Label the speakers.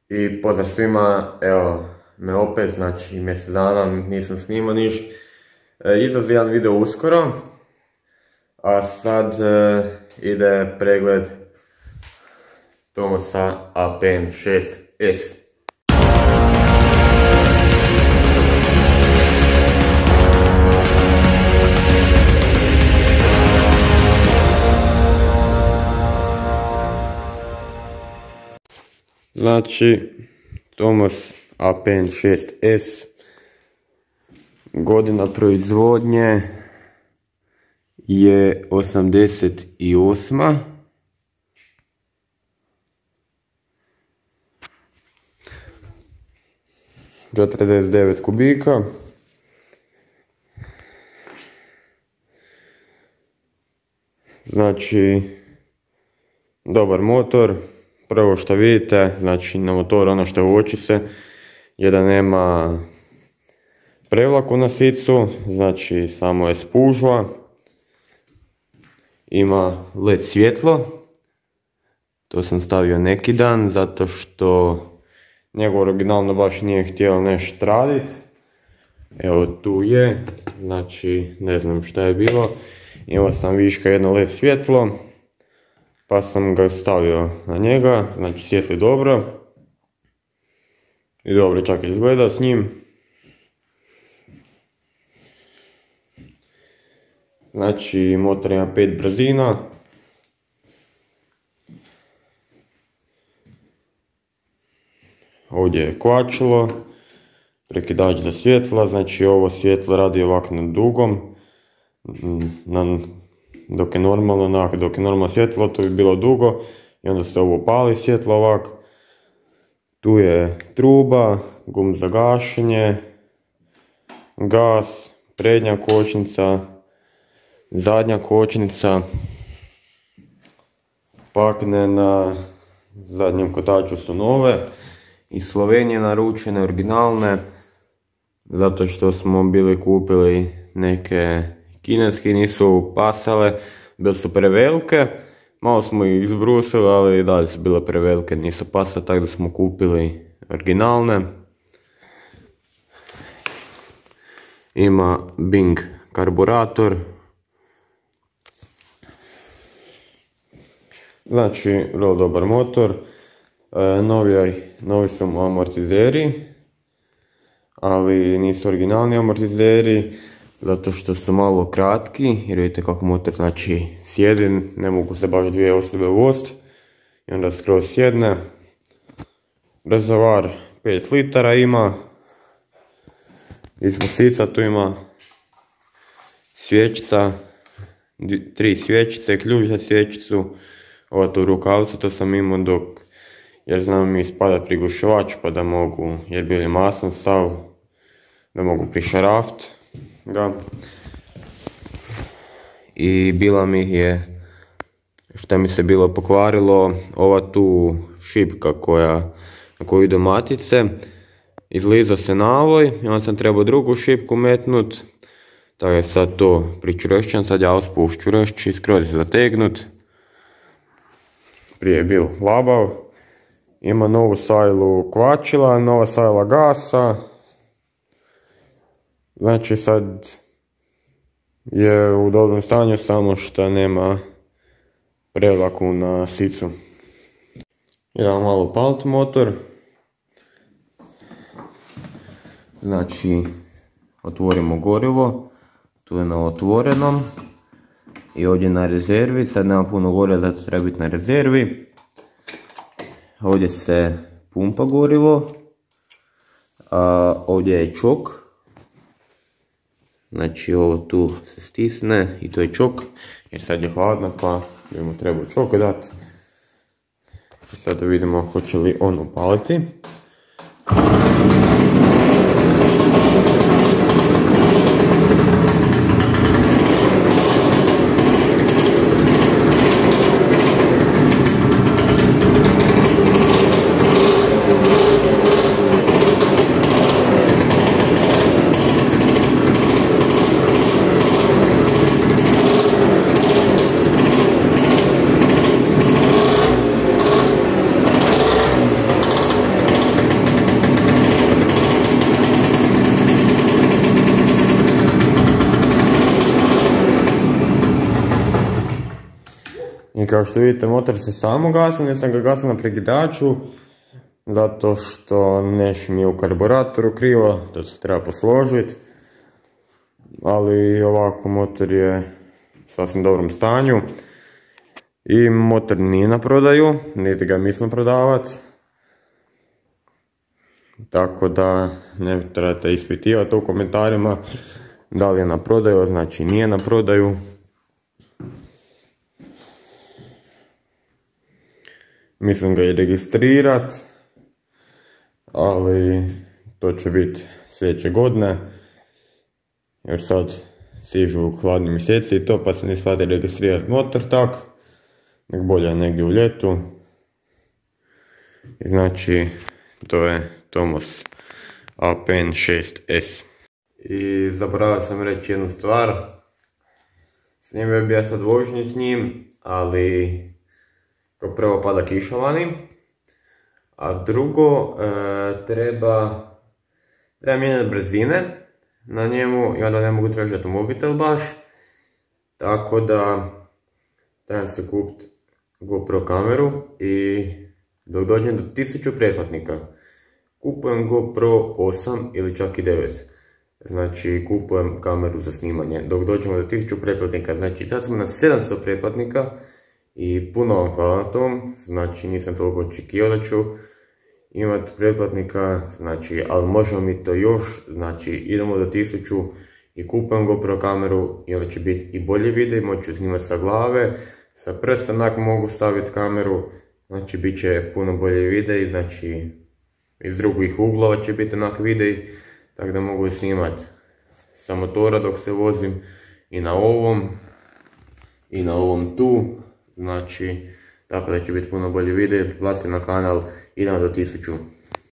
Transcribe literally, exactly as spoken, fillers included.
Speaker 1: I pozdrav svima, evo me opet, znači mjesec dana nisam snimao ništa. E, izlazi jedan video uskoro, a sad e, ide pregled Tomosa A P N šest S. Znači, Tomos A P N šest S, godina proizvodnje je osamdeset osma. četrdeset devet kubika. Znači, dobar motor. Prvo što vidite, znači na motoru ono što uoči se je da nema prevlaku na sicu, znači samo je spužva. Ima L E D svjetlo, to sam stavio neki dan zato što njegov originalno baš nije htio nešto raditi. Evo tu je, znači ne znam šta je bilo, imao sam viška jedno L E D svjetlo. Pa sam ga stavio na njega, znači svijetli dobro. I dobro čak izgleda s njim. Znači motor ima pet brzina. Ovdje je kvačilo, prekidač za svjetla, znači ovo svjetlo radi ovako na dugom. Na Dok je normalno, onak, dok je normalno svjetlo, to bi bilo dugo i onda se ovo pali svjetlo ovako. Tu je truba, gum za gašenje, gas, prednja kočnica, zadnja kočnica, pakne na zadnjem kotaču su nove, iz Slovenije naručene, originalne, zato što smo bili kupili neke kineski, nisu pasale, bile su prevelike, malo smo ih izbrusili, ali i dalje su bile prevelike, nisu pasale, tako da smo kupili originalne. Ima Bing karburator. Znači, vrlo dobar motor. E, novi, novi su amortizeri, ali nisu originalni amortizeri, zato što su malo kratki, jer vidite kako motor znači sjedi, ne mogu se baš dvije osobe voziti i onda skroz sjedne. Rezervoar pet litara ima, ispod sica tu ima svječica, tri svječice, ključ za svječicu, ova tu rukavcu, to sam imao dok, jer znam mi ispada prigušivač pa da mogu, jer bili masan sav, da mogu prišaraft ga. I bila mi je, šta mi se bilo pokvarilo, ova tu šipka koja, na koju idu matice, izlizao se navoj i onda sam trebao drugu šipku metnut, tako je sad to pričvršćan, sad ja uspuš čvršći i skroz je zategnut. Prije je bil labav, ima novu sajlu kvačila, nova sajla gasa. Znači sad je u dobrom stanju, samo što nema prevlaku na sicu. Jedan malo palt motor. Znači otvorimo gorivo, tu je na otvorenom i ovdje na rezervi, sad nema puno goriva zato treba biti na rezervi. Ovdje se pumpa gorivo, a ovdje je čok. Znači ovo tu se stisne i to je čok, jer sad je hladno pa bi mu trebao čok dati. I sad da vidimo hoće li on upaliti. kao što vidite, motor se samo gasi, ne sam ga gasio na prekidaču, zato što nešto mi je u karburatoru krivo, to se treba posložiti. Ali ovako motor je u sasvim dobrom stanju. I motor nije na prodaju, niti ga mislim prodavati. Tako da ne trebate ispitivati u komentarima da li je na prodaju, znači nije na prodaju. Mislim ga i registrirat, ali to će biti sljedeće godine. Jer sad stižu hladni mjeseci i to, pa se ne isplati registrirati motor tak. Nek bolje negdje u ljetu. I znači, to je Tomos A P N šest S. I zaboravio sam reći jednu stvar. Snimio bi ja sad vožnju s njim, ali kao prvo pada kiša vani. A drugo, e, treba, treba mijenjati brzine na njemu i onda ne mogu tražiti mobitel baš. Tako da trebam se kupiti GoPro kameru i dok dođem do tisuću pretplatnika kupujem GoPro osam ili čak i devet. Znači kupujem kameru za snimanje. Dok dođemo do tisuću pretplatnika, znači sad smo na sedamsto pretplatnika i puno vam hvala na tom. Znači nisam toliko očekivao da ću imati pretplatnika, znači, ali možemo mi to još, znači idemo do tisuću i kupujem GoPro kameru i onda će biti i bolje video, moću snimati sa glave, sa prsta onak mogu staviti kameru, znači bit će puno bolje videi, znači iz drugih uglova će biti onak videi, tako da mogu snimati sa motora dok se vozim i na ovom, i na ovom tu, znači tako da će biti puno bolje videi, glasite na kanal, idemo do tisuću.